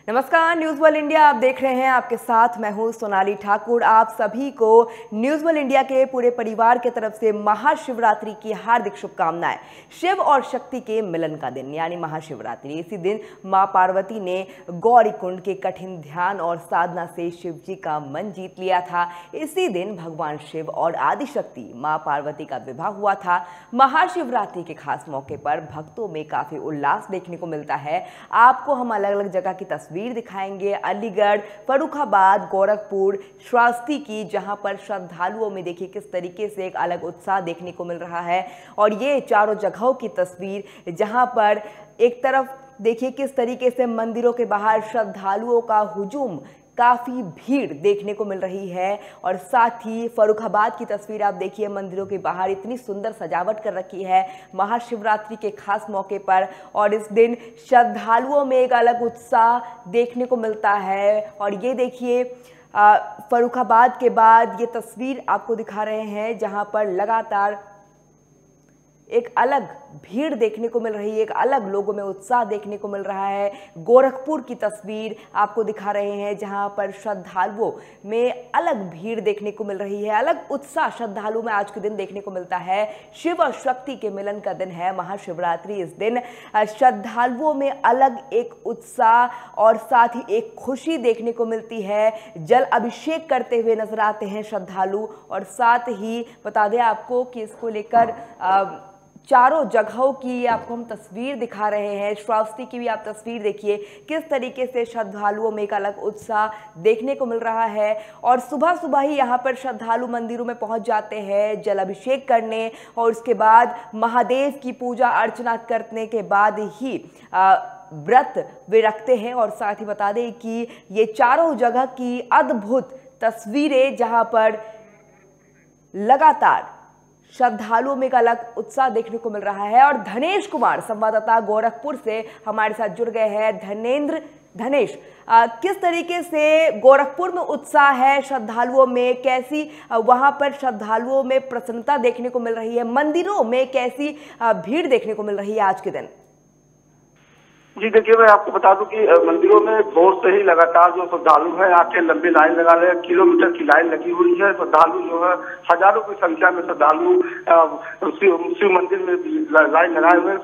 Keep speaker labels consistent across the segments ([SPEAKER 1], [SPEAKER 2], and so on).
[SPEAKER 1] नमस्कार, news world India आप देख रहे हैं। आपके साथ मैं हूं सोनाली ठाकुर। आप सभी को न्यूज़ वर्ल्ड इंडिया के पूरे परिवार की तरफ से महाशिवरात्रि की हार्दिक शुभकामनाएं। शिव और शक्ति के मिलन का दिन यानी महाशिवरात्रि। इसी दिन मां पार्वती ने गौरीकुंड के कठिन ध्यान और साधना से शिव जी का मन जीत लिया था। इसी दिन भगवान शिव और आदिशक्ति मां पार्वती का विवाह हुआ था। महाशिवरात्रि के खास मौके पर भक्तों में काफी उल्लास देखने को मिलता है। आपको हम अलग अलग जगह की तस्वीर दिखाएंगे। अलीगढ़, फर्रुखाबाद, गोरखपुर, श्रावस्ती की, जहां पर श्रद्धालुओं में देखिए किस तरीके से एक अलग उत्साह देखने को मिल रहा है। और ये चारों जगहों की तस्वीर, जहां पर एक तरफ देखिए किस तरीके से मंदिरों के बाहर श्रद्धालुओं का हुजूम, काफी भीड़ देखने को मिल रही है। और साथ ही फर्रुखाबाद की तस्वीर आप देखिए, मंदिरों के बाहर इतनी सुंदर सजावट कर रखी है महाशिवरात्रि के खास मौके पर। और इस दिन श्रद्धालुओं में एक अलग उत्साह देखने को मिलता है। और ये देखिए फर्रुखाबाद के बाद ये तस्वीर आपको दिखा रहे हैं, जहां पर लगातार एक अलग भीड़ देखने को मिल रही है, एक अलग लोगों में उत्साह देखने को मिल रहा है। गोरखपुर की तस्वीर आपको दिखा रहे हैं, जहां पर श्रद्धालुओं में अलग भीड़ देखने को मिल रही है, अलग उत्साह श्रद्धालुओं में आज के दिन देखने को मिलता है। शिव और शक्ति के मिलन का दिन है महाशिवरात्रि। इस दिन श्रद्धालुओं में अलग एक उत्साह और साथ ही एक खुशी देखने को मिलती है। जल अभिषेक करते हुए नजर आते हैं श्रद्धालु। और साथ ही बता दें आपको कि इसको लेकर चारों जगहों की आपको हम तस्वीर दिखा रहे हैं। श्रावस्ती की भी आप तस्वीर देखिए, किस तरीके से श्रद्धालुओं में एक अलग उत्साह देखने को मिल रहा है। और सुबह सुबह ही यहाँ पर श्रद्धालु मंदिरों में पहुंच जाते हैं जल अभिषेक करने, और उसके बाद महादेव की पूजा अर्चना करने के बाद ही व्रत वे रखते हैं। और साथ ही बता दें कि ये चारों जगह की अद्भुत तस्वीरें, जहाँ पर लगातार श्रद्धालुओं में एक अलग उत्साह देखने को मिल रहा है। और धनेश कुमार संवाददाता गोरखपुर से हमारे साथ जुड़ गए हैं। धनेश, किस तरीके से गोरखपुर में उत्साह है श्रद्धालुओं में, कैसी वहां पर श्रद्धालुओं में प्रसन्नता देखने को मिल रही है, मंदिरों में कैसी भीड़ देखने को मिल रही है आज के दिन?
[SPEAKER 2] जी देखिए, मैं आपको बता दूं कि मंदिरों में भोर से ही लगातार जो श्रद्धालु हैं आके लंबी लाइन लगा रहे हैं। किलोमीटर की लाइन लगी हुई है। श्रद्धालु जो है हजारों की संख्या में श्रद्धालु शिव मंदिर में लाइन लगाए हुए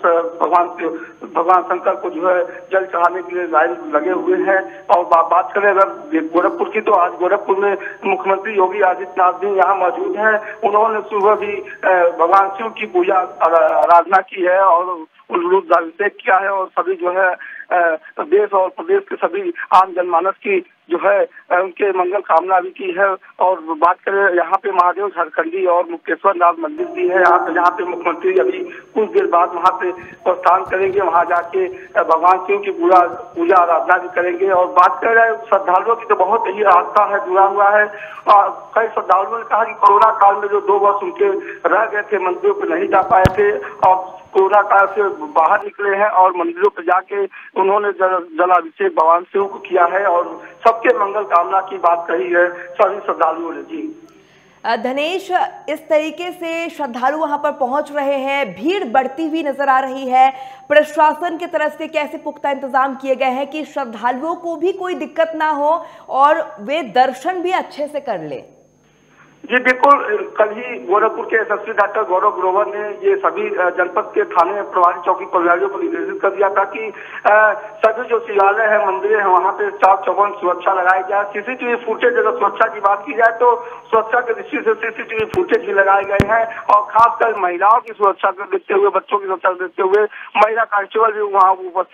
[SPEAKER 2] भगवान शंकर को जो है जल चढ़ाने के लिए लाइन लगे हुए हैं। और बात करें अगर गोरखपुर की, तो आज गोरखपुर में मुख्यमंत्री योगी आदित्यनाथ भी यहाँ मौजूद हैं। उन्होंने सुबह भी भगवान शिव की पूजा आराधना की है और अभिषेक किया है। और सभी जो है देश और प्रदेश के सभी आम जनमानस की जो है उनके मंगल कामना भी की है। और बात करें यहाँ पे महादेव झारखंडी और मुक्तेश्वर नाथ मंदिर भी है यहाँ पे मुख्यमंत्री अभी कुछ देर बाद वहाँ पे प्रस्थान करेंगे। वहाँ जाके भगवान शिव की पूजा आराधना भी करेंगे। और बात कर रहे हैं श्रद्धालुओं की, तो बहुत ही आस्था है जुड़ा हुआ है। कई श्रद्धालुओं ने कहा कि कोरोना काल में जो 2 वर्ष उनके रह गए थे, मंदिरों पे नहीं जा पाए थे, और कोरोना काल से बाहर निकले हैं और मंदिरों पर जाके उन्होंने जलाभिषेक भगवान शिव को किया है और सबके मंगल कामना की बात कही है सभी श्रद्धालुओं ने। जी
[SPEAKER 1] धनेश, इस तरीके से श्रद्धालु वहां पर पहुंच रहे हैं, भीड़ बढ़ती हुई नजर आ रही है। प्रशासन की तरफ से कैसे पुख्ता इंतजाम किए गए हैं कि श्रद्धालुओं को भी कोई दिक्कत ना हो और वे दर्शन भी अच्छे से कर ले?
[SPEAKER 2] जी बिल्कुल, कल ही गोरखपुर के एसएसपी डॉक्टर गौरव ग्रोवर ने ये सभी जनपद के थाने प्रभारी चौकी प्रभारियों को निर्देशित कर दिया था कि सभी जो शिवालय है, मंदिर है, वहाँ पे चाक चौबंद सुरक्षा लगाई जाए। सीसीटीवी फुटेज, अगर सुरक्षा की बात की जाए तो सुरक्षा की दृष्टि से सीसीटीवी फुटेज भी लगाए गए हैं। और खासकर महिलाओं की सुरक्षा को देखते हुए, बच्चों की सुरक्षा को देखते हुए महिला कांस्टेबल भी वहाँ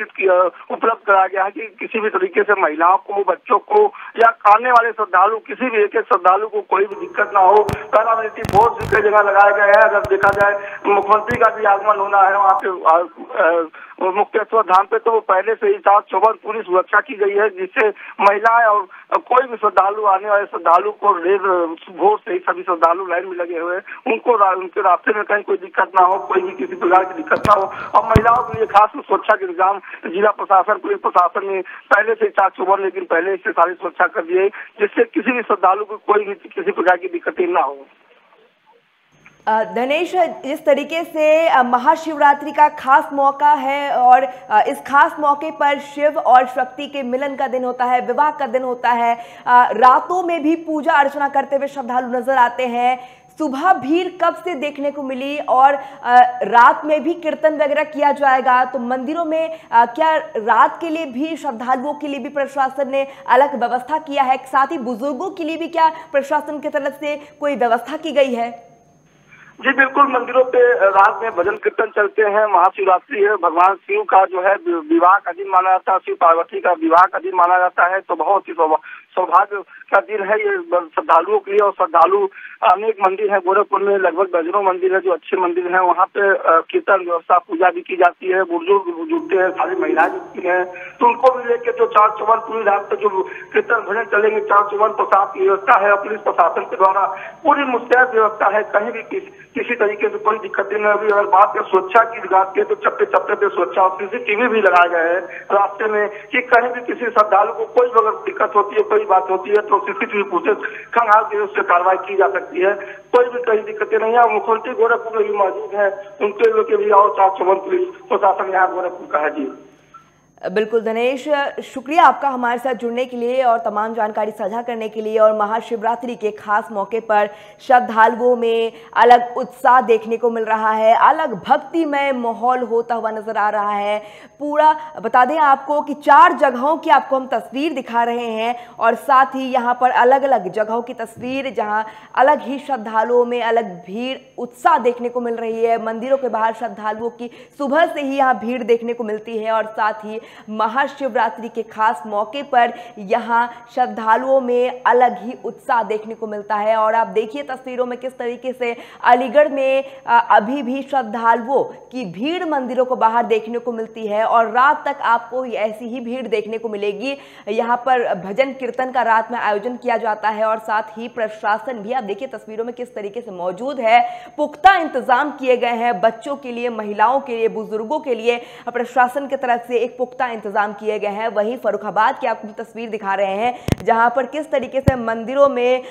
[SPEAKER 2] उपलब्ध कराया गया है कि किसी भी तरीके से महिलाओं को, बच्चों को या आने वाले श्रद्धालु, किसी भी एक श्रद्धालु को कोई भी दिक्कत हो। पैरामिलिट्री फोर्स भी कई जगह लगाया गया है। अगर देखा जाए मुख्यमंत्री का भी आगमन होना है वहाँ पे मुक्तेश्वर धाम पे, तो पहले से ही चाक चौबंद पूरी सुरक्षा की गई है, जिससे महिलाएं और कोई भी श्रद्धालु, आने वाले श्रद्धालु को भोर से ही सभी श्रद्धालु लाइन में लगे हुए, उनको उनके रास्ते में कहीं कोई दिक्कत ना हो, कोई भी किसी प्रकार की दिक्कत ना हो। और महिलाओं के लिए खास सुरक्षा के इंतजाम जिला प्रशासन, पुलिस प्रशासन ने पहले से चाक चौबंद लेकिन पहले से सारी सुरक्षा कर दी है, जिससे किसी भी श्रद्धालु को कोई भी किसी प्रकार की दिक्कतें ना हो।
[SPEAKER 1] धनेश, जिस तरीके से महाशिवरात्रि का खास मौका है और इस खास मौके पर शिव और शक्ति के मिलन का दिन होता है, विवाह का दिन होता है, रातों में भी पूजा अर्चना करते हुए श्रद्धालु नजर आते हैं। सुबह भीड़ कब से देखने को मिली और रात में भी कीर्तन वगैरह किया जाएगा, तो मंदिरों में क्या रात के लिए भी श्रद्धालुओं के लिए भी प्रशासन ने अलग व्यवस्था किया है? साथ ही बुजुर्गों के लिए भी क्या प्रशासन की तरफ से कोई व्यवस्था की गई है?
[SPEAKER 2] जी बिल्कुल, मंदिरों पे रात में भजन कीर्तन चलते हैं। महाशिवरात्रि है, भगवान शिव का जो है विवाह का दिन माना जाता है, शिव पार्वती का विवाह का दिन माना जाता है। तो बहुत ही सौभाग्य का दिन है ये श्रद्धालुओं के लिए। और श्रद्धालु अनेक मंदिर है गोरखपुर में, लगभग दर्जनों मंदिर है जो अच्छे मंदिर हैं। वहाँ पे कीर्तन व्यवस्था, पूजा भी की जाती है। बुजुर्ग जुटते हैं, सारी महिलाएं जुटती हैं, तो उनको भी लेके जो चार चौबंद पूरी रात तक जो कीर्तन भजन चलेंगे, चार चौबंद प्रसाद की व्यवस्था है। पुलिस प्रशासन के द्वारा पूरी मुस्तैद व्यवस्था है, कहीं भी किसी तरीके से कोई दिक्कत नहीं होगी। अगर बात करें सुरक्षा की बात करें तो चप्पे चप्पे पे सुरक्षा और CCTV भी लगाए गए हैं रास्ते में, कि कहीं भी किसी श्रद्धालु को कोई अगर दिक्कत होती है, कोई बात होती है, तो CCTV पूछे खंगाल के उससे कार्रवाई की जा सकती है। कोई भी कहीं दिक्कतें नहीं है। मुख्यमंत्री गोरखपुर में भी मौजूद है, उनके लोग भी और 454 पुलिस प्रशासन यहाँ गोरखपुर का है। जी
[SPEAKER 1] बिल्कुल धनेश, शुक्रिया आपका हमारे साथ जुड़ने के लिए और तमाम जानकारी साझा करने के लिए। और महाशिवरात्रि के खास मौके पर श्रद्धालुओं में अलग उत्साह देखने को मिल रहा है, अलग भक्तिमय माहौल होता हुआ नजर आ रहा है। पूरा बता दें आपको कि 4 जगहों की आपको हम तस्वीर दिखा रहे हैं और साथ ही यहाँ पर अलग अलग जगहों की तस्वीर, जहाँ अलग ही श्रद्धालुओं में अलग भीड़ उत्साह देखने को मिल रही है। मंदिरों के बाहर श्रद्धालुओं की सुबह से ही यहाँ भीड़ देखने को मिलती है और साथ ही महाशिवरात्रि के खास मौके पर यहां श्रद्धालुओं में अलग ही उत्साह देखने को मिलता है। और आप देखिए तस्वीरों में किस तरीके से अलीगढ़ में अभी भी श्रद्धालुओं की भीड़ मंदिरों को बाहर देखने को मिलती है और रात तक आपको ऐसी ही भीड़ देखने को मिलेगी। यहां पर भजन कीर्तन का रात में आयोजन किया जाता है और साथ ही प्रशासन भी आप देखिए तस्वीरों में किस तरीके से मौजूद है। पुख्ता इंतजाम किए गए हैं बच्चों के लिए, महिलाओं के लिए, बुजुर्गों के लिए प्रशासन की तरफ से एक पुख्ता इंतजाम किए गए हैं। वहीं फर्रुखाबाद की आपको तस्वीर दिखा रहे हैं जहां पर किस तरीके से मंदिरों में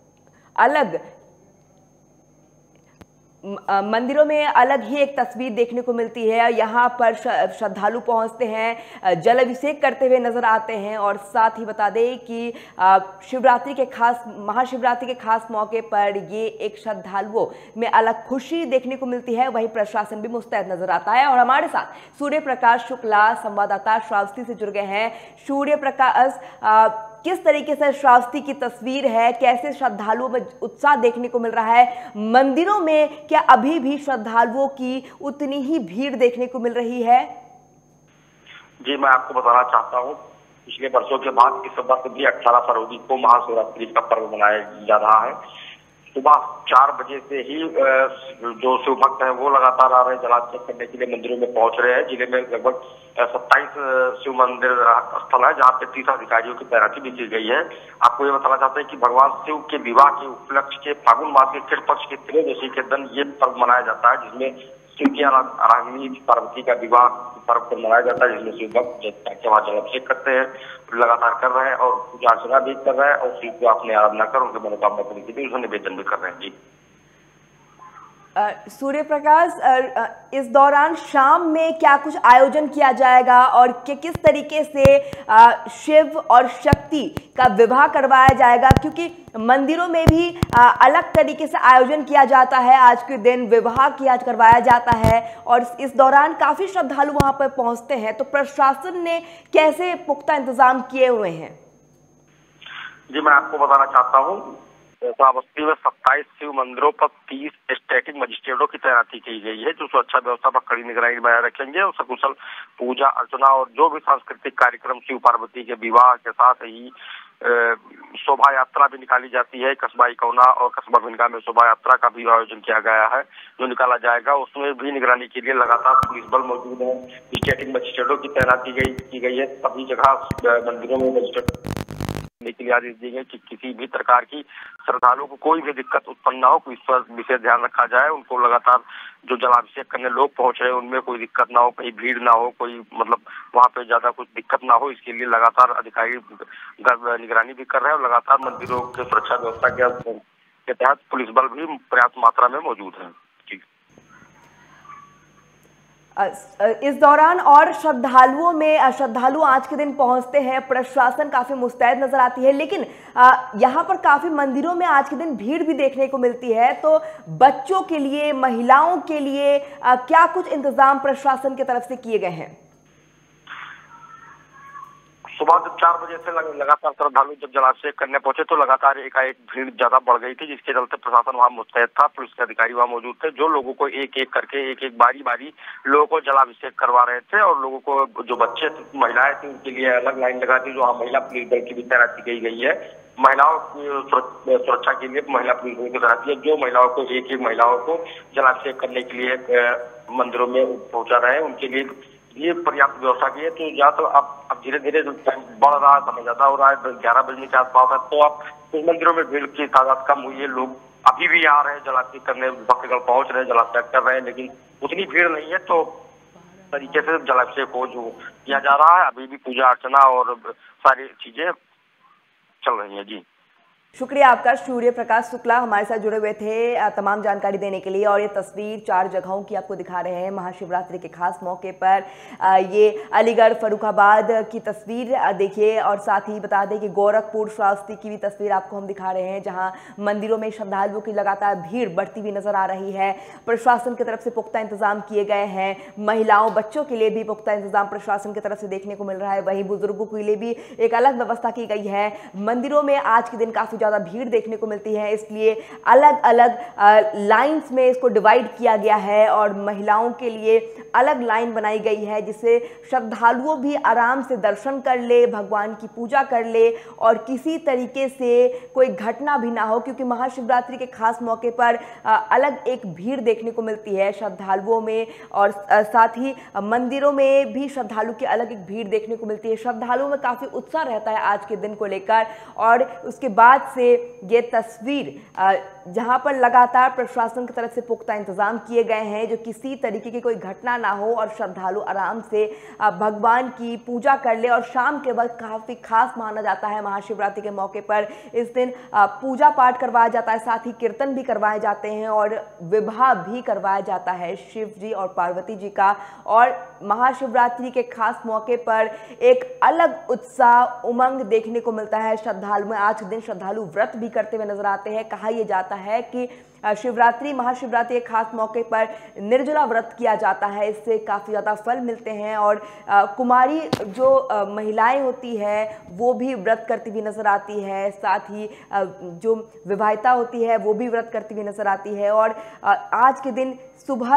[SPEAKER 1] अलग ही एक तस्वीर देखने को मिलती है। यहाँ पर श्रद्धालु पहुँचते हैं, जल अभिषेक करते हुए नजर आते हैं और साथ ही बता दें कि महाशिवरात्रि के खास मौके पर ये एक श्रद्धालुओं में अलग खुशी देखने को मिलती है। वहीं प्रशासन भी मुस्तैद नजर आता है। और हमारे साथ सूर्य प्रकाश शुक्ला संवाददाता श्रावस्ती से जुड़ गए हैं। सूर्य प्रकाश, किस तरीके से श्रावस्ती की तस्वीर है, कैसे श्रद्धालुओं में उत्साह देखने को मिल रहा है? मंदिरों में क्या अभी भी श्रद्धालुओं की उतनी ही भीड़ देखने को मिल रही है?
[SPEAKER 3] जी मैं आपको बताना चाहता हूँ, पिछले वर्षों के बाद इस बार भी 18 फरवरी को महाशिवरात्रि का पर्व मनाया जा रहा है। सुबह 4 बजे से ही जो शिव भक्त हैं वो लगातार आ रहे हैं, जलाभिषेक करने के लिए मंदिरों में पहुंच रहे हैं। जिले में लगभग 27 शिव मंदिर स्थल है जहाँ पे 30 अधिकारियों की तैनाती भी की गई है। आपको ये बताना चाहते हैं कि भगवान शिव के विवाह के उपलक्ष्य के फागुन मास के कृष्ण पक्ष के त्रयोदशी के दिन ये पर्व मनाया जाता है, जिसमें शिव की आराधनी पार्वती का विवाह पर्व पर मनाया जाता है, जिसमें शिव भक्त वहाँ जलाभिषेक करते हैं, लगातार कर रहे हैं और पूजा अर्चना भी कर रहे हैं और शिव को अपनी आराधना कर उनके मनोकामना पूरी के लिए उन्हें निवेदन भी कर रहे हैं। जी
[SPEAKER 1] सूर्य प्रकाश, इस दौरान शाम में क्या कुछ आयोजन किया जाएगा और किस तरीके से शिव और शक्ति का विवाह करवाया जाएगा? क्योंकि मंदिरों में भी अलग तरीके से आयोजन किया जाता है, आज के दिन विवाह किया करवाया जाता है और इस दौरान काफी श्रद्धालु वहां पर पहुंचते हैं, तो प्रशासन ने कैसे पुख्ता इंतजाम किए हुए हैं?
[SPEAKER 3] जी मैं आपको बताना चाहता हूँ, श्रावस्ती में 27 शिव मंदिरों पर 30 स्टैटिक मजिस्ट्रेटों की तैनाती की गई है, जो सुरक्षा व्यवस्था पर कड़ी निगरानी बनाए रखेंगे और सकुशल पूजा अर्चना और जो भी सांस्कृतिक कार्यक्रम शिव पार्वती के विवाह के साथ ही शोभा यात्रा भी निकाली जाती है। कस्बा इकौना और कस्बा भिनगा में शोभा यात्रा का भी आयोजन किया गया है जो निकाला जाएगा, उसमें भी निगरानी के लिए लगातार पुलिस बल मौजूद है। स्टैटिक मजिस्ट्रेटों की तैनाती की गई है। सभी जगह मंदिरों में मजिस्ट्रेट के लिए आदेश दिए गए कि किसी भी प्रकार की श्रद्धालुओं को कोई भी दिक्कत उत्पन्न ना हो, इस पर विशेष ध्यान रखा जाए। उनको लगातार जो जलाभिषेक करने लोग पहुंच रहे हैं उनमें कोई दिक्कत ना हो, कहीं भीड़ ना हो, कोई मतलब वहां पे ज्यादा कुछ दिक्कत ना हो, इसके लिए लगातार अधिकारी निगरानी भी कर रहे हैं और लगातार मंदिरों के सुरक्षा व्यवस्था के तहत पुलिस बल भी पर्याप्त मात्रा में मौजूद है।
[SPEAKER 1] इस दौरान और श्रद्धालु आज के दिन पहुंचते हैं, प्रशासन काफी मुस्तैद नजर आती है, लेकिन यहाँ पर काफी मंदिरों में आज के दिन भीड़ भी देखने को मिलती है। तो बच्चों के लिए, महिलाओं के लिए क्या कुछ इंतजाम प्रशासन की तरफ से किए गए हैं?
[SPEAKER 3] सुबह 4 बजे से लगातार श्रद्धालु जब जलाभिषेक करने पहुंचे तो लगातार एकाएक भीड़ ज्यादा बढ़ गई थी, जिसके चलते प्रशासन वहां मुस्तैद था। पुलिस के अधिकारी वहां मौजूद थे, जो लोगों को एक एक करके एक बारी बारी लोगों को जलाभिषेक करवा रहे थे। और लोगों को, जो बच्चे महिलाएं थी, उनके लिए अलग लाइन लगा दी, जो वहाँ महिला पुलिस बल की भी तैनाती की गई है। महिलाओं की सुरक्षा के लिए महिला पुलिस बल की तैनाती है, जो महिलाओं को एक महिलाओं को जलाभिषेक करने के लिए मंदिरों में पहुंचा रहे हैं, उनके लिए ये पर्याप्त व्यवस्था की है। तो या तो अब धीरे धीरे बढ़ रहा समय ज्यादा हो रहा है, 11 बजने के आसपास है, तो अब कुछ मंदिरों में भीड़ की तादाद कम हुई है। लोग अभी भी आ रहे हैं, जलाभिषेक करने भक्तगण पहुंच रहे हैं, जलाभिषेक कर रहे हैं, लेकिन उतनी भीड़ नहीं है। तो तरीके से जलाभिषेक हो जो किया जा रहा है, अभी भी पूजा अर्चना और सारी चीजें चल रही है। जी,
[SPEAKER 1] शुक्रिया आपका। सूर्य प्रकाश शुक्ला हमारे साथ जुड़े हुए थे तमाम जानकारी देने के लिए। और ये तस्वीर 4 जगहों की आपको दिखा रहे हैं महाशिवरात्रि के खास मौके पर। ये अलीगढ़, फर्रुखाबाद की तस्वीर देखिए, और साथ ही बता दें कि गोरखपुर, श्रावस्ती की भी तस्वीर आपको हम दिखा रहे हैं, जहां मंदिरों में श्रद्धालुओं की लगातार भीड़ बढ़ती हुई नजर आ रही है। प्रशासन की तरफ से पुख्ता इंतजाम किए गए हैं, महिलाओं, बच्चों के लिए भी पुख्ता इंतजाम प्रशासन की तरफ से देखने को मिल रहा है। वहीं बुजुर्गों के लिए भी एक अलग व्यवस्था की गई है। मंदिरों में आज के दिन काफी ज्यादा भीड़ देखने को मिलती है, इसलिए अलग अलग लाइंस में इसको डिवाइड किया गया है और महिलाओं के लिए अलग लाइन बनाई गई है, जिससे श्रद्धालुओं भी आराम से दर्शन कर ले, भगवान की पूजा कर ले और किसी तरीके से कोई घटना भी ना हो। क्योंकि महाशिवरात्रि के खास मौके पर अलग एक भीड़ देखने को मिलती है श्रद्धालुओं में, और साथ ही मंदिरों में भी श्रद्धालु की अलग एक भीड़ देखने को मिलती है। श्रद्धालुओं में काफी उत्साह रहता है आज के दिन को लेकर। और उसके बाद से ये तस्वीर जहां पर लगातार प्रशासन की तरफ से पुख्ता इंतजाम किए गए हैं, जो किसी तरीके की कोई घटना ना हो और श्रद्धालु आराम से भगवान की पूजा कर ले। और शाम के वक्त काफी खास माना जाता है महाशिवरात्रि के मौके पर। इस दिन पूजा पाठ करवाया जाता है, साथ ही कीर्तन भी करवाए जाते हैं और विवाह भी करवाया जाता है शिव जी और पार्वती जी का। और महाशिवरात्रि के खास मौके पर एक अलग उत्साह, उमंग देखने को मिलता है श्रद्धालु में। आज के दिन श्रद्धालु व्रत भी करते हुए नजर आते हैं। कहा यह जाता है कि शिवरात्रि, महाशिवरात्रि के खास मौके पर निर्जला व्रत किया जाता है, इससे काफ़ी ज़्यादा फल मिलते हैं। और कुमारी जो महिलाएं होती है वो भी व्रत करती हुई नजर आती है, साथ ही जो विवाहिता होती है वो भी व्रत करती हुई नजर आती है। और आज के दिन सुबह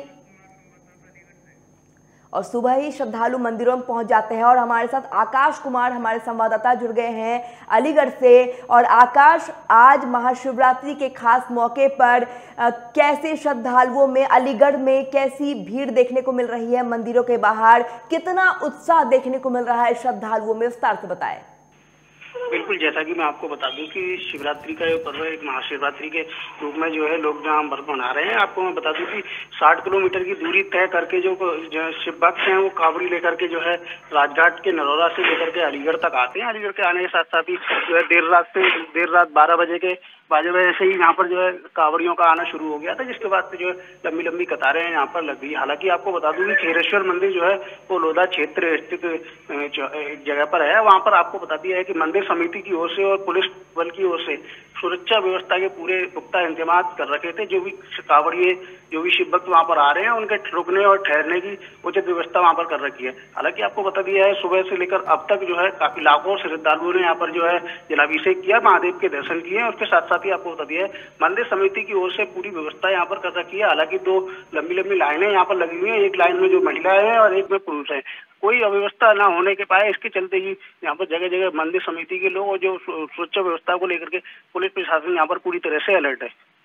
[SPEAKER 1] ही श्रद्धालु मंदिरों में पहुंच जाते हैं। और हमारे साथ आकाश कुमार, हमारे संवाददाता, जुड़ गए हैं अलीगढ़ से। और आकाश, आज महाशिवरात्रि के खास मौके पर कैसे श्रद्धालुओं में, अलीगढ़ में कैसी भीड़ देखने को मिल रही है मंदिरों के बाहर, कितना उत्साह देखने को मिल रहा है श्रद्धालुओं में, विस्तार से बताएं।
[SPEAKER 4] बिल्कुल, जैसा कि मैं आपको बता दूं कि शिवरात्रि का पर्व एक महाशिवरात्रि के रूप में जो है लोग जहाँ पर्व मना रहे हैं। आपको मैं बता दूं कि 60 किलोमीटर की दूरी तय करके जो शिव भक्त हैं वो कावड़ी लेकर के जो है राजघाट के नरौरा से लेकर के अलीगढ़ तक आते हैं। अलीगढ़ के आने के साथ साथ ही जो है देर रात 12 बजे के बाजे बजे से ही यहाँ पर जो है कावड़ियों का आना शुरू हो गया था, जिसके बाद से जो है लंबी लंबी कतारें यहाँ पर लग गई। हालांकि आपको बता दूं कि खेरेश्वर मंदिर जो है वो लोधा क्षेत्र स्थित एक जगह पर है। वहाँ पर आपको बता दिया है कि मंदिर समिति की ओर से और पुलिस बल की ओर से सुरक्षा व्यवस्था के पूरे पुख्ता इंतजाम कर रखे थे। जो भी कावड़िए, जो भी शिव भक्त वहाँ पर आ रहे हैं, उनके रुकने और ठहरने की उचित व्यवस्था वहाँ पर कर रखी है। हालांकि आपको बता दिया है सुबह से लेकर अब तक जो है काफी लाखों श्रद्धालुओं ने यहाँ पर जो है जलाभिषेक किया, महादेव के दर्शन किए। उसके साथ साथ ही आपको बता दिया है मंदिर समिति की ओर से पूरी व्यवस्था यहाँ पर कर रखी है। हालांकि 2 लंबी लंबी लाइनें यहाँ पर लगी हुई है, एक लाइन में जो महिलाएं हैं और एक में पुरुष है। कोई अव्यवस्था ना होने के पाए, इसके चलते ही यहाँ पर जगह जगह मंदिर समिति के लोग और जो सुरक्षा व्यवस्था को लेकर के पुलिस प्रशासन यहाँ पर पूरी तरह से अलर्ट है।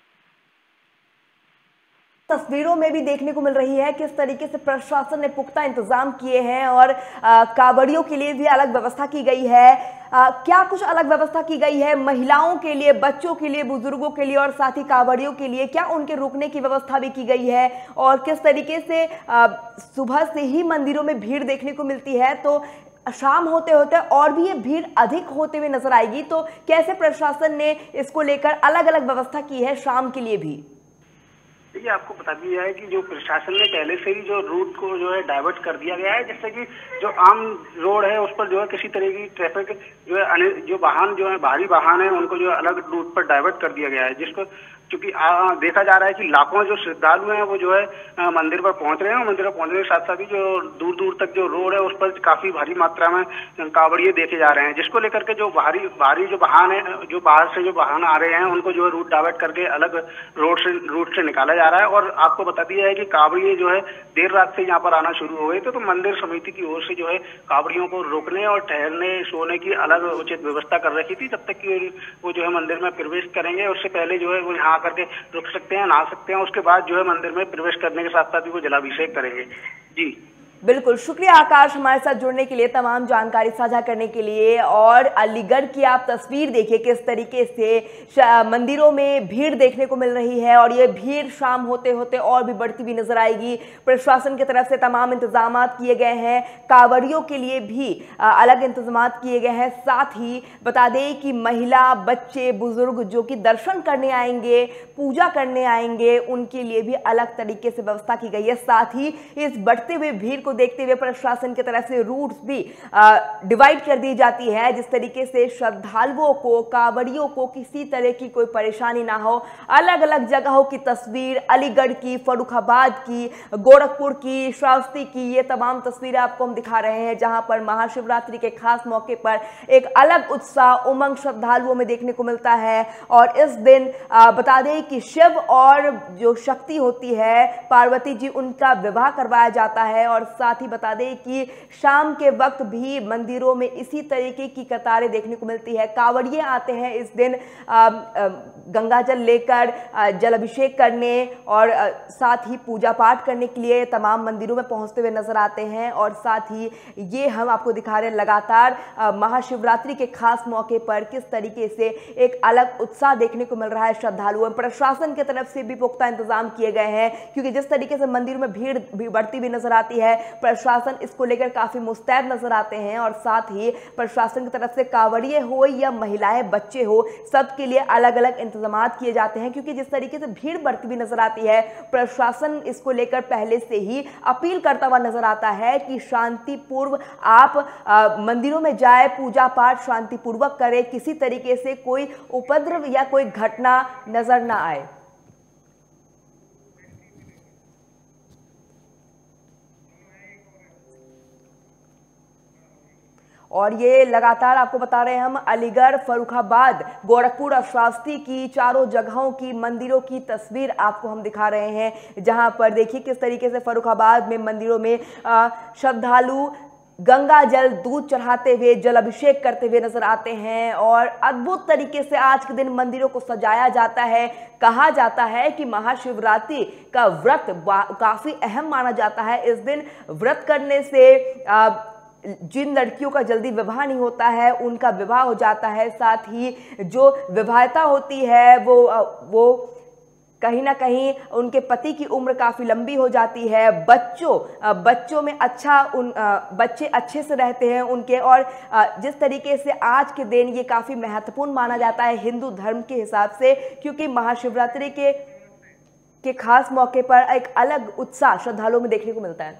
[SPEAKER 1] तस्वीरों में भी देखने को मिल रही है किस तरीके से प्रशासन ने पुख्ता इंतजाम किए हैं और कावड़ियों के लिए भी अलग व्यवस्था की गई है। क्या कुछ अलग व्यवस्था की गई है महिलाओं के लिए, बच्चों के लिए, बुजुर्गों के लिए और साथ ही कावड़ियों के लिए? क्या उनके रुकने की व्यवस्था भी की गई है? और किस तरीके से सुबह से ही मंदिरों में भीड़ देखने को मिलती है, तो शाम होते होते और भी ये भीड़ अधिक होते हुए नजर आएगी, तो कैसे प्रशासन ने इसको लेकर अलग अलग व्यवस्था की है शाम के लिए भी?
[SPEAKER 4] देखिए, आपको बता दिया है कि जो प्रशासन ने पहले से ही जो रूट को जो है डाइवर्ट कर दिया गया है, जिससे कि जो आम रोड है उस पर जो है किसी तरह की ट्रैफिक जो है जो वाहन जो है भारी वाहन है उनको जो है अलग रूट पर डाइवर्ट कर दिया गया है, जिसको क्योंकि देखा जा रहा है कि लाखों जो श्रद्धालु हैं वो जो है मंदिर पर पहुंच रहे हैं, और मंदिर पर पहुंचने के साथ साथ ही जो दूर दूर तक जो रोड है उस पर काफी भारी मात्रा में कांवड़िए देखे जा रहे हैं, जिसको लेकर के जो भारी जो वाहन है, जो बाहर से जो वाहन आ रहे हैं उनको जो है रूट डाइवर्ट करके अलग रूट से निकाला जा रहा है। और आपको बता दिया है कि कांवड़िए जो है देर रात से यहाँ पर आना शुरू हो गए थे, तो मंदिर समिति की ओर से जो है कांवड़ियों को रोकने और ठहरने सोने की अलग उचित व्यवस्था कर रखी थी, जब तक कि वो जो है मंदिर में प्रवेश करेंगे। उससे पहले जो है वो यहाँ करके रुक सकते हैं, नहा सकते हैं, उसके बाद जो है मंदिर में प्रवेश करने के साथ साथ ही वो जलाभिषेक करेंगे। जी
[SPEAKER 1] बिल्कुल, शुक्रिया आकाश हमारे साथ जुड़ने के लिए, तमाम जानकारी साझा करने के लिए। और अलीगढ़ की आप तस्वीर देखिए किस तरीके से मंदिरों में भीड़ देखने को मिल रही है, और ये भीड़ शाम होते होते और भी बढ़ती हुई नजर आएगी। प्रशासन की तरफ से तमाम इंतजाम किए गए हैं, कांवड़ियों के लिए भी अलग इंतजाम किए गए हैं। साथ ही बता दें कि महिला, बच्चे, बुजुर्ग जो कि दर्शन करने आएंगे, पूजा करने आएंगे, उनके लिए भी अलग तरीके से व्यवस्था की गई है। साथ ही इस बढ़ते हुए भीड़ को देखते हुए प्रशासन की तरफ से रूट्स भी डिवाइड कर दी जाती है, जिस तरीके से श्रद्धालुओं को, कांवड़ियों को किसी तरह की कोई परेशानी ना हो। अलग अलग जगहों की तस्वीर, अलीगढ़ की, फर्रुखाबाद की, गोरखपुर की, श्रावस्ती की, ये तमाम तस्वीरें आपको हम दिखा रहे हैं, जहां पर महाशिवरात्रि के खास मौके पर एक अलग उत्साह, उमंग श्रद्धालुओं में देखने को मिलता है। और इस दिन बता दें कि शिव और जो शक्ति होती है पार्वती जी, उनका विवाह करवाया जाता है। और साथ ही बता दें कि शाम के वक्त भी मंदिरों में इसी तरीके की कतारें देखने को मिलती है। कांवड़िए आते हैं इस दिन गंगा जल लेकर जल अभिषेक करने और साथ ही पूजा पाठ करने के लिए तमाम मंदिरों में पहुंचते हुए नजर आते हैं। और साथ ही ये हम आपको दिखा रहे हैं लगातार महाशिवरात्रि के खास मौके पर किस तरीके से एक अलग उत्साह देखने को मिल रहा है श्रद्धालुओं। प्रशासन की तरफ से भी पुख्ता इंतजाम किए गए हैं, क्योंकि जिस तरीके से मंदिर में भीड़ भी बढ़ती हुई नजर आती है, प्रशासन इसको लेकर काफी मुस्तैद नजर आते हैं। और साथ ही प्रशासन की तरफ से कांवड़िए हो या महिलाएं, बच्चे हो, सबके लिए अलग अलग इंतजाम किए जाते हैं, क्योंकि जिस तरीके से भीड़ बढ़ती हुई नजर आती है, प्रशासन इसको लेकर पहले से ही अपील करता हुआ नजर आता है कि शांतिपूर्व आप मंदिरों में जाए, पूजा पाठ शांतिपूर्वक करें, किसी तरीके से कोई उपद्रव या कोई घटना नजर ना आए। और ये लगातार आपको बता रहे हैं हम अलीगढ़, फर्रुखाबाद, गोरखपुर और श्रावस्ती की चारों जगहों की मंदिरों की तस्वीर आपको हम दिखा रहे हैं, जहां पर देखिए किस तरीके से फर्रुखाबाद में मंदिरों में श्रद्धालु गंगा जल, दूध चढ़ाते हुए, जल अभिषेक करते हुए नजर आते हैं। और अद्भुत तरीके से आज के दिन मंदिरों को सजाया जाता है। कहा जाता है कि महाशिवरात्रि का व्रत काफी अहम माना जाता है। इस दिन व्रत करने से जिन लड़कियों का जल्दी विवाह नहीं होता है, उनका विवाह हो जाता है। साथ ही जो विवाहिता होती है वो कहीं ना कहीं उनके पति की उम्र काफ़ी लंबी हो जाती है। बच्चों में बच्चे अच्छे से रहते हैं उनके। और जिस तरीके से आज के दिन ये काफ़ी महत्वपूर्ण माना जाता है हिंदू धर्म के हिसाब से, क्योंकि महाशिवरात्रि के खास मौके पर एक अलग उत्साह श्रद्धालुओं में देखने को मिलता है।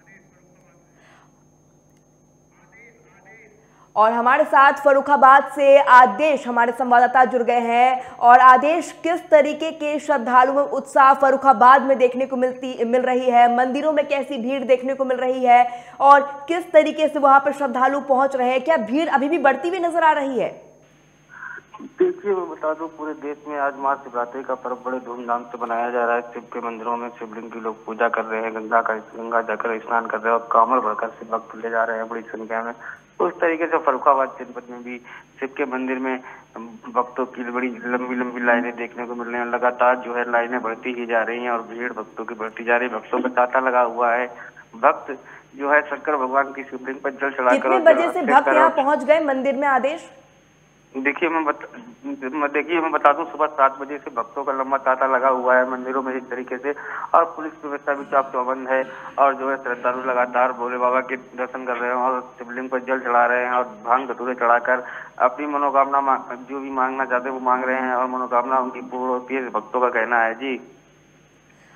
[SPEAKER 1] और हमारे साथ फर्रुखाबाद से आदेश हमारे संवाददाता जुड़ गए हैं। और आदेश, किस तरीके के श्रद्धालुओं में उत्साह फर्रुखाबाद में देखने को मिल रही है, मंदिरों में कैसी भीड़ देखने को मिल रही है, और किस तरीके से वहां पर श्रद्धालु पहुंच रहे हैं? क्या भीड़ अभी भी बढ़ती हुई नजर आ रही है?
[SPEAKER 5] देखिए, मैं बता दूं, पूरे देश में आज महाशिवरात्रि का पर्व बड़े धूमधाम से मनाया जा रहा है। शिव के मंदिरों में शिवलिंग की लोग पूजा कर रहे हैं, गंगा जाकर स्नान कर रहे हैं और कांवड़ भरकर शिव भक्त ले जा रहे हैं बड़ी संख्या में। उस तरीके से फर्रुखाबाद जनपद में भी शिव के मंदिर में भक्तों की बड़ी लंबी लंबी लाइनें देखने को मिल रही हैं। लगातार जो है लाइनें बढ़ती ही जा रही हैं और भीड़ भक्तों की बढ़ती जा रही है। भक्तों का तांता लगा हुआ है। भक्त जो है शंकर भगवान की शिवलिंग पर जल चढ़ाकर,
[SPEAKER 1] कितने बजे से भक्त यहाँ पहुंच गए मंदिर में? आदेश,
[SPEAKER 5] देखिए मैं बता दूं, सुबह 7 बजे से भक्तों का लंबा तांता लगा हुआ है मंदिरों में इस तरीके से। और पुलिस व्यवस्था भी चाक चौबंद है। और जो है श्रद्धालु लगातार भोले बाबा के दर्शन कर रहे हैं और शिवलिंग पर जल चढ़ा रहे हैं और भांग धतूरे चढ़ाकर अपनी मनोकामना जो भी मांगना चाहते हैं वो मांग रहे हैं और मनोकामना उनकी पूर्ण होती है, भक्तों का कहना है। जी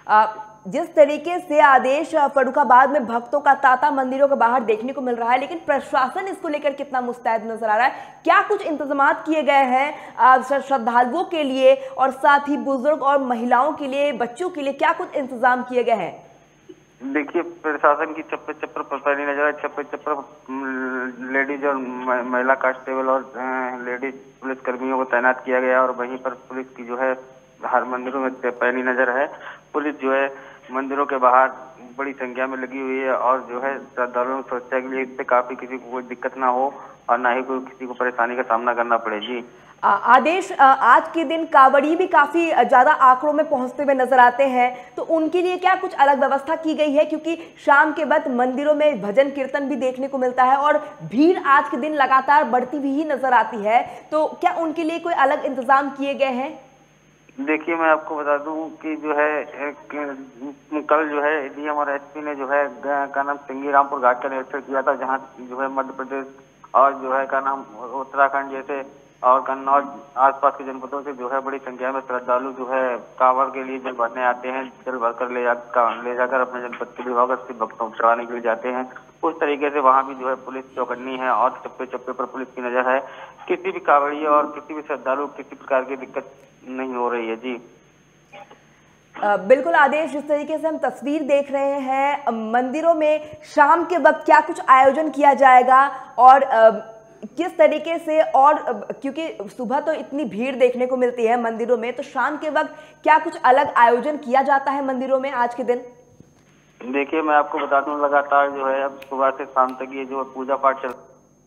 [SPEAKER 1] जिस तरीके से आदेश फर्रुखाबाद में भक्तों का तांता मंदिरों के बाहर देखने को मिल रहा है, लेकिन प्रशासन इसको लेकर कितना मुस्तैद नजर आ रहा है? क्या कुछ इंतजाम किए गए हैं श्रद्धालुओं के लिए और साथ ही बुजुर्ग और महिलाओं के लिए, बच्चों के लिए क्या कुछ इंतजाम किए गए हैं?
[SPEAKER 5] देखिए, प्रशासन की चप्पे चप्पर पर पैनी नजर है। चप्पे चप्पर लेडीज और महिला कांस्टेबल और लेडीज पुलिस कर्मियों को तैनात किया गया और वहीं पर पुलिस की जो है हर मंदिरों में पैनी नजर है। पुलिस जो है मंदिरों के बाहर बड़ी संख्या में लगी हुई है और जो है श्रद्धालुओं की सुरक्षा के लिए इससे काफी किसी को कोई दिक्कत ना हो और ना ही कोई किसी को परेशानी का सामना करना पड़े। जी
[SPEAKER 1] आदेश, आज के दिन कांवड़ी भी काफी ज्यादा आंकड़ों में पहुंचते हुए नजर आते हैं, तो उनके लिए क्या कुछ अलग व्यवस्था की गई है? क्योंकि शाम के वक्त मंदिरों में भजन कीर्तन भी देखने को मिलता है और भीड़ आज के दिन लगातार बढ़ती हुई ही नजर आती है, तो क्या उनके लिए कोई अलग इंतजाम किए गए हैं?
[SPEAKER 5] देखिए, मैं आपको बता दूं कि जो है कल जो है डीएम और एसपी ने जो है का नाम सिंगीरामपुर घाट का निरीक्षण किया था, जहां जो है मध्य प्रदेश और जो है का नाम उत्तराखंड जैसे और कन्नौज आसपास के जनपदों से जो है बड़ी संख्या में श्रद्धालु जो है कांवड़ के लिए जल भरने आते हैं, जल भरकर ले जाकर अपने जनपद के लिए भक्त भक्तों को चढ़ाने के लिए जाते हैं। उस तरीके से वहां भी जो है पुलिस चौकन्नी है और चप्पे चप्पे पर पुलिस की नजर है। किसी भी कांवड़िया और किसी भी श्रद्धालु किसी प्रकार की दिक्कत नहीं हो रही है। जी
[SPEAKER 1] बिल्कुल आदेश, जिस तरीके से हम तस्वीर देख रहे हैं मंदिरों में शाम के वक्त क्या कुछ आयोजन किया जाएगा और किस तरीके से, और क्योंकि सुबह तो इतनी भीड़ देखने को मिलती है मंदिरों में, तो शाम के वक्त क्या कुछ अलग आयोजन किया जाता है मंदिरों में आज के दिन?
[SPEAKER 5] देखिए, मैं आपको बता दूं लगातार जो है अब सुबह से शाम तक ये जो पूजा पाठ चल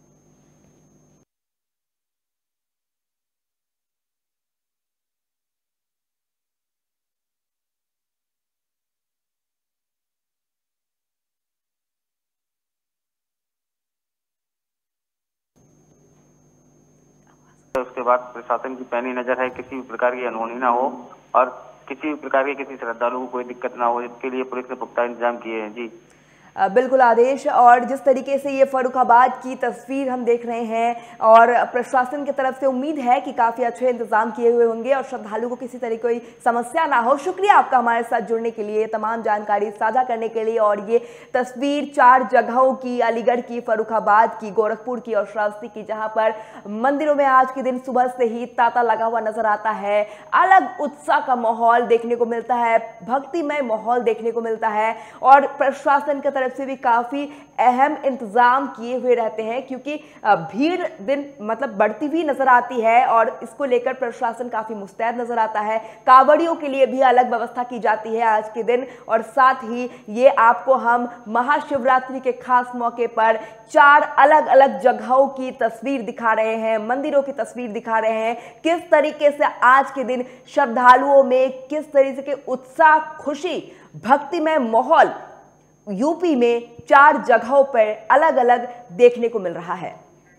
[SPEAKER 5] उसके बाद प्रशासन की पैनी नजर है किसी भी प्रकार की अनहोनी ना हो और किसी भी प्रकार के किसी श्रद्धालु को कोई दिक्कत ना हो, इसके लिए पुलिस ने पुख्ता इंतजाम किए हैं। जी
[SPEAKER 1] बिल्कुल आदेश, और जिस तरीके से ये फर्रुखाबाद की तस्वीर हम देख रहे हैं और प्रशासन की तरफ से उम्मीद है कि काफ़ी अच्छे इंतजाम किए हुए होंगे और श्रद्धालु को किसी तरह की कोई समस्या ना हो। शुक्रिया आपका हमारे साथ जुड़ने के लिए, तमाम जानकारी साझा करने के लिए। और ये तस्वीर 4 जगहों की, अलीगढ़ की, फर्रुखाबाद की, गोरखपुर की और श्रावस्ती की, जहां पर मंदिरों में आज के दिन सुबह से ही तांता लगा हुआ नजर आता है। अलग उत्साह का माहौल देखने को मिलता है, भक्तिमय माहौल देखने को मिलता है और प्रशासन की तरफ से भी काफी अहम इंतजाम किए हुए रहते हैं, क्योंकि भीड़ दिन मतलब बढ़ती हुई नजर आती है और इसको लेकर प्रशासन काफी मुस्तैद नजर आता है। कांवड़ियों के लिए भी अलग व्यवस्था की जाती है आज के दिन, और साथ ही ये आपको हम महाशिवरात्रि के खास मौके पर 4 अलग अलग जगहों की तस्वीर दिखा रहे हैं, मंदिरों की तस्वीर दिखा रहे हैं, किस तरीके से आज के दिन श्रद्धालुओं में किस तरीके के उत्साह, खुशी, भक्तिमय माहौल यूपी में 4 जगहों पर अलग अलग देखने को मिल रहा है।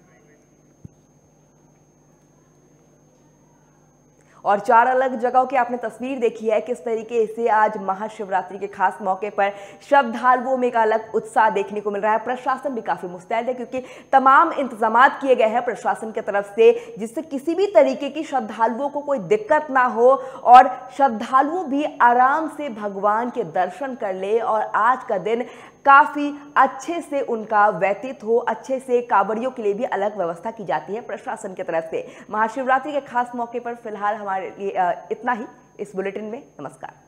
[SPEAKER 1] और 4 अलग जगहों की आपने तस्वीर देखी है, किस तरीके से आज महाशिवरात्रि के खास मौके पर श्रद्धालुओं में एक अलग उत्साह देखने को मिल रहा है। प्रशासन भी काफी मुस्तैद है, क्योंकि तमाम इंतजाम किए गए हैं प्रशासन की तरफ से, जिससे किसी भी तरीके की श्रद्धालुओं को कोई दिक्कत ना हो और श्रद्धालु भी आराम से भगवान के दर्शन कर ले और आज का दिन काफी अच्छे से उनका व्यतीत हो। अच्छे से कांवड़ियों के लिए भी अलग व्यवस्था की जाती है प्रशासन की तरफ से। महाशिवरात्रि के खास मौके पर फिलहाल हमारे लिए इतना ही इस बुलेटिन में। नमस्कार।